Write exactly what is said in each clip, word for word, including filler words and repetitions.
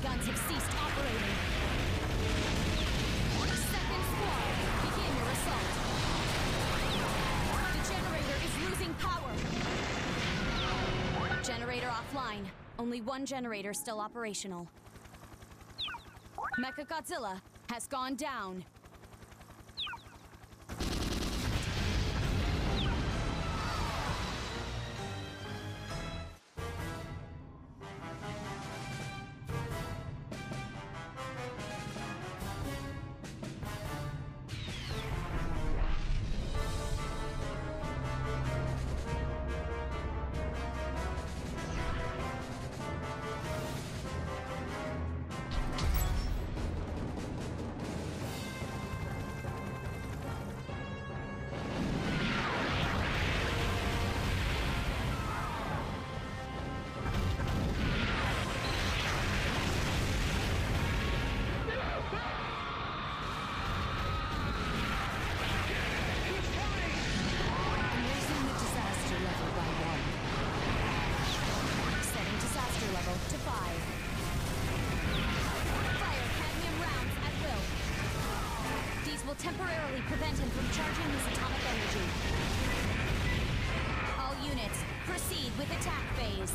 guns have ceased operating. Second squad, begin your assault. The generator is losing power. Generator offline. Only one generator still operational. Mechagodzilla has gone down. Temporarily prevent him from charging his atomic energy. All units, proceed with attack phase.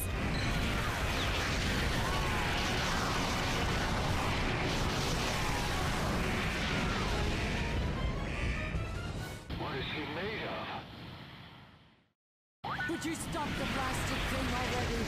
What is he made of? Would you stop the plastic thing already?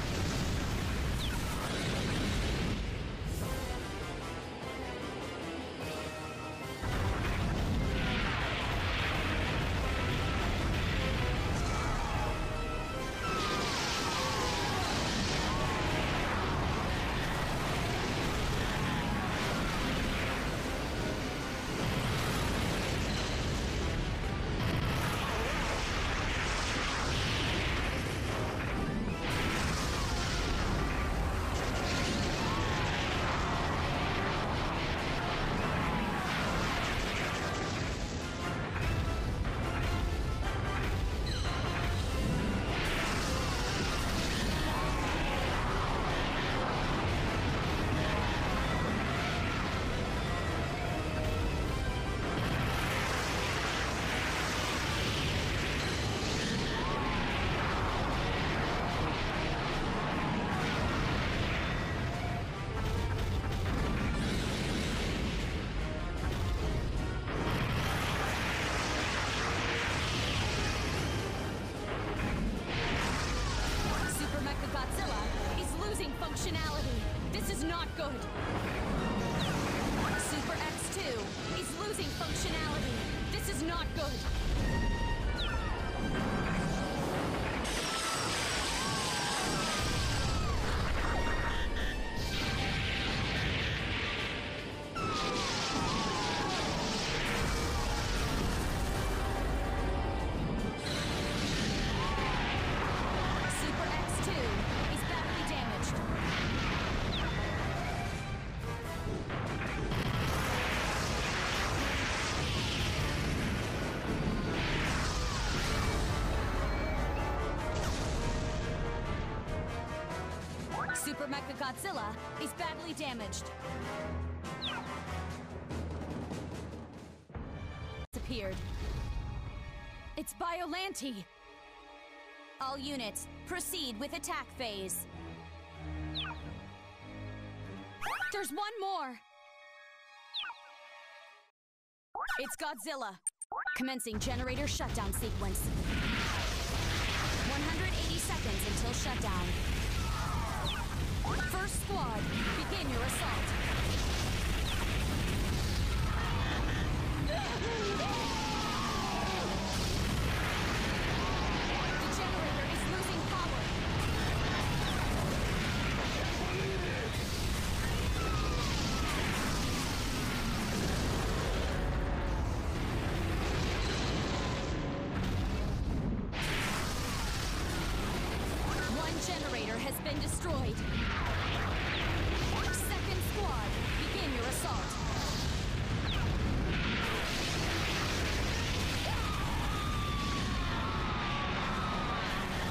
Godzilla is badly damaged. Disappeared. It's biollante. All units, proceed with attack phase. There's one more. It's Godzilla. Commencing generator shutdown sequence. one hundred eighty seconds until shutdown. First squad, begin your assault. The generator is losing power. One generator has been destroyed. Second squad, begin your assault.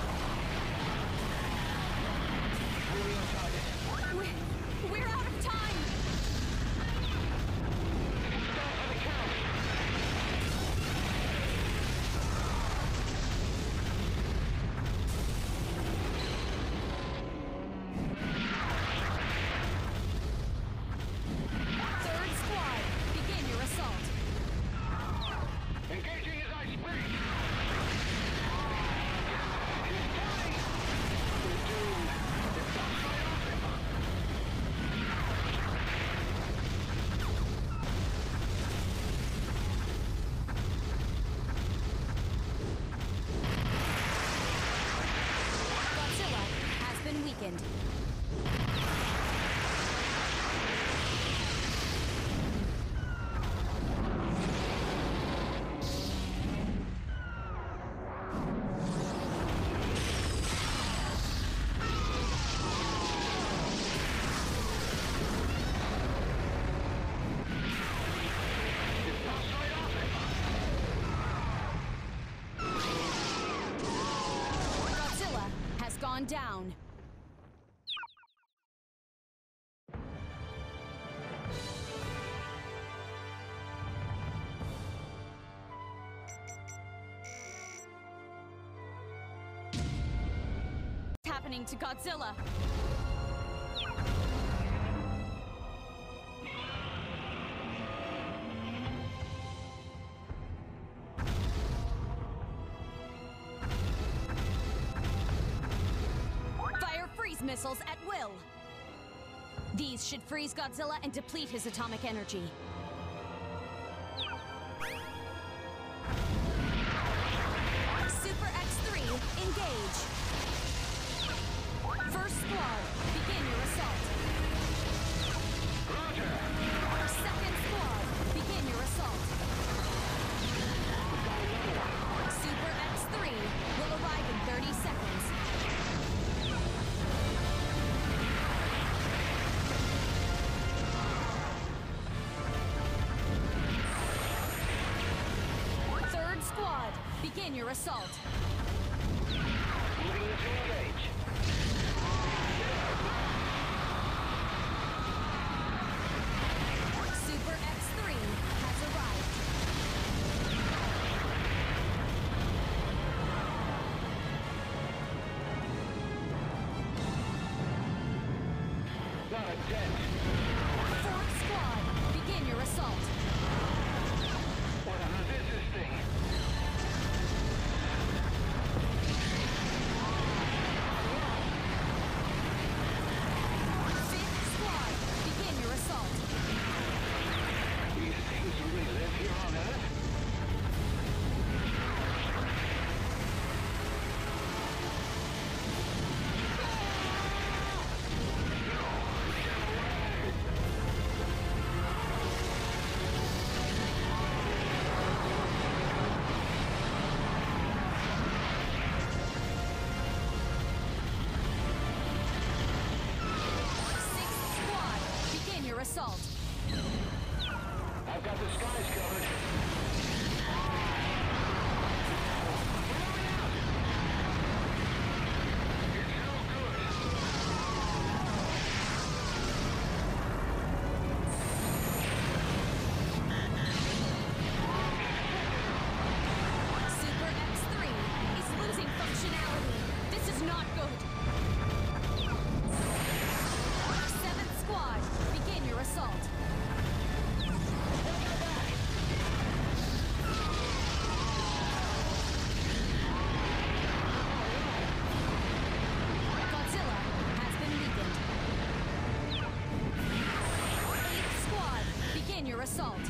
We're, we're out of time! weakened. Gone down. What's happening to Godzilla? Missiles at will. These should freeze Godzilla and deplete his atomic energy. Super X three, engage. First squad, begin your assault. Roger. Second squad, begin your assault. Super X three will arrive in thirty seconds. Squad, begin your assault. Moving into engage. Super X three has arrived. Not a dent. Fourth squad, begin your assault. What on earth is this thing? Assault. I've got the skies covered. It's no good. Super X three is losing functionality. This is not good. Seventh squad, begin your assault. Godzilla has been weakened. Eighth squad, begin your assault.